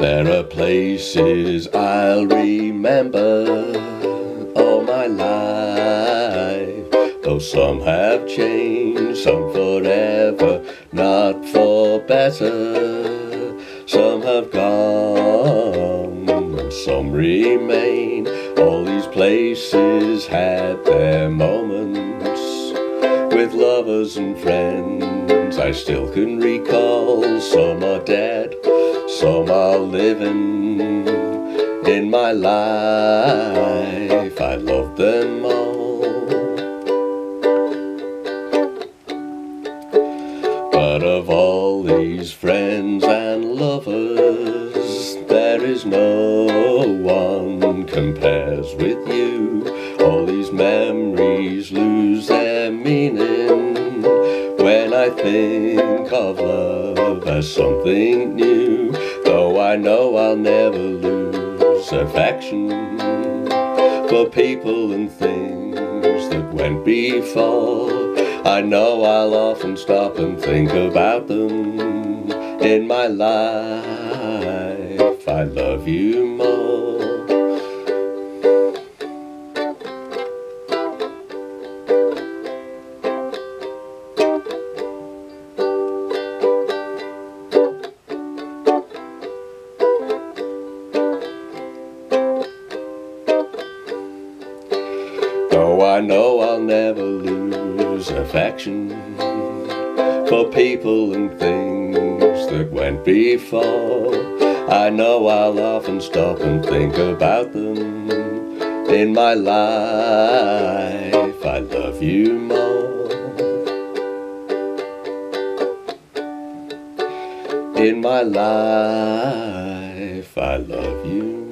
There are places I'll remember all my life, though some have changed, some forever, not for better. Some have gone and some remain. All these places had their moments with lovers and friends I still can recall. Some are dead, some are living in my life. I love them all. But of all these friends and lovers, there is no one compares with you. All these memories lose their meaning when I think of love as something new. Though I know I'll never lose affection for people and things that went before. I know I'll often stop and think about them in my life. I love you more. Though I know I'll never lose affection for people and things that went before, I know I'll often stop and think about them in my life. I love you more. In my life, I love you more.